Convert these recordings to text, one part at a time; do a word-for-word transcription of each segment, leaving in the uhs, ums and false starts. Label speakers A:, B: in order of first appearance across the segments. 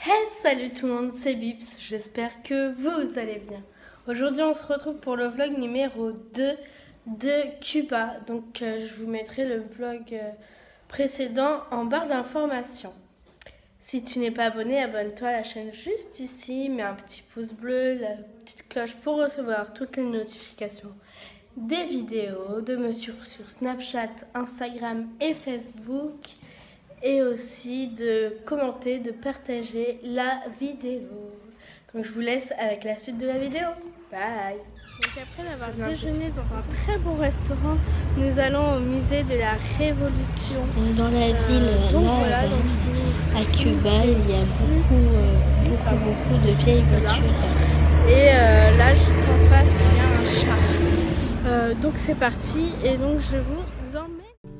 A: Hey, salut tout le monde, c'est Bips, j'espère que vous allez bien. Aujourd'hui on se retrouve pour le vlog numéro deux de Cuba. Donc euh, je vous mettrai le vlog euh, précédent en barre d'informations. Si tu n'es pas abonné, abonne-toi à la chaîne juste ici, mets un petit pouce bleu, la petite cloche pour recevoir toutes les notifications des vidéos, de me suivre sur Snapchat, Instagram et Facebook. Et aussi de commenter, de partager la vidéo. Donc je vous laisse avec la suite de la vidéo. Bye. Donc après avoir déjeuné dans un très bon restaurant, nous allons au musée de la Révolution.
B: Dans la ville,
A: Euh, donc
B: là,
A: voilà, donc
B: à Cuba, il y a beaucoup, euh,
A: ici,
B: beaucoup,
A: pardon,
B: beaucoup de vieilles
A: là.
B: voitures.
A: Et euh, là, juste en face, il y a un char. Euh, donc c'est parti, et donc je vous emmène.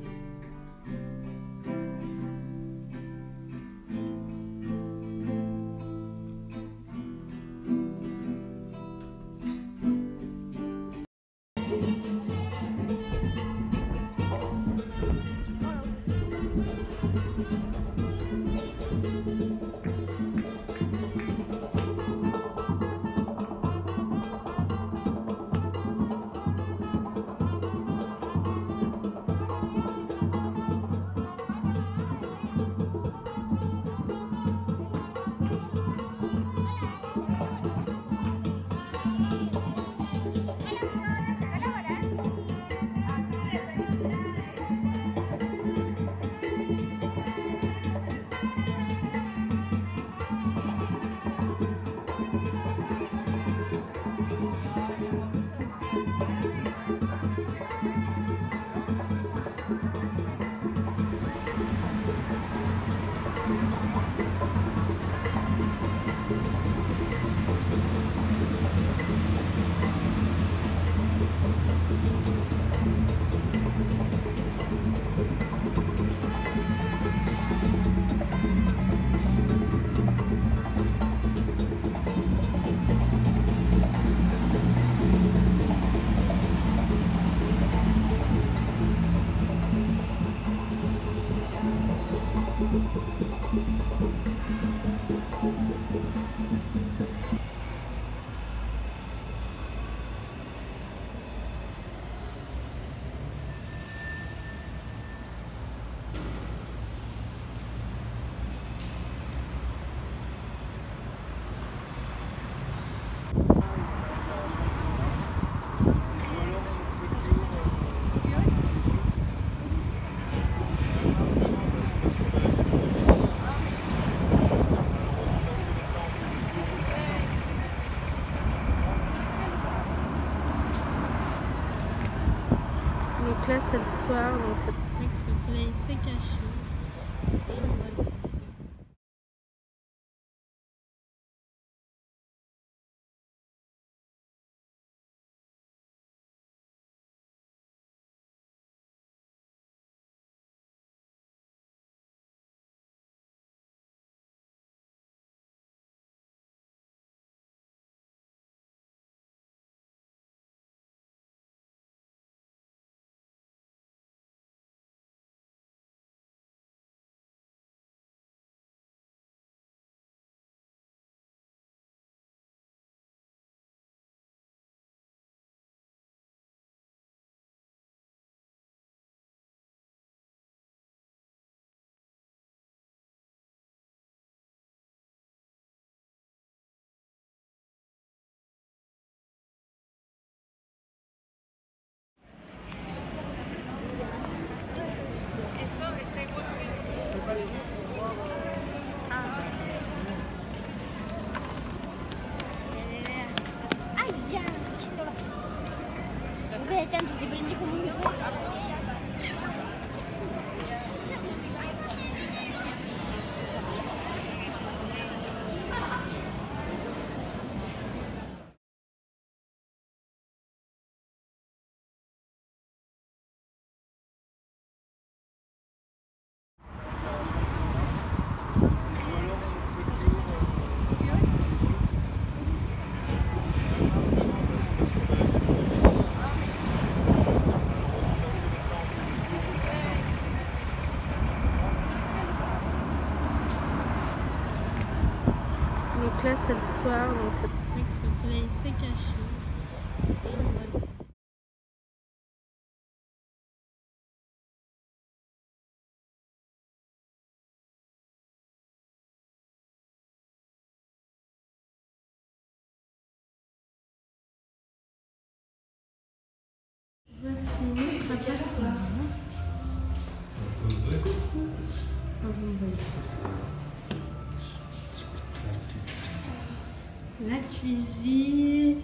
A: Donc là c'est le soir, donc c'est pour ça que le soleil s'est caché. Et on va Donc là c'est le soir, donc c'est pour ça que le soleil s'est caché. Et voilà. Voici notre appartement. La cuisine.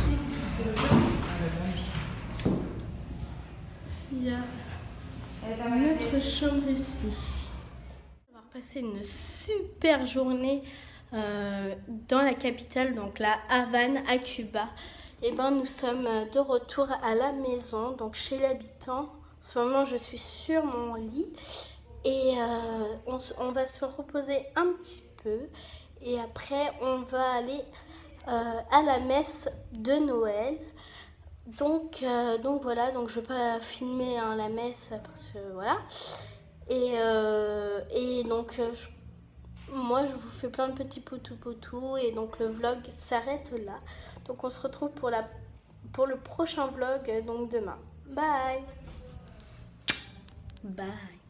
A: Il y a notre chambre ici. On va passer une super journée euh, dans la capitale, donc la Havane à Cuba. Et ben nous sommes de retour à la maison, donc chez l'habitant. En ce moment je suis sur mon lit et euh, on, on va se reposer un petit peu et après on va aller euh, à la messe de Noël. Donc, euh, donc voilà, donc je vais pas filmer hein, la messe parce que voilà. Et, euh, et donc euh, je, moi je vous fais plein de petits potou potou et donc le vlog s'arrête là. Donc on se retrouve pour, la, pour le prochain vlog donc demain. Bye. Bye.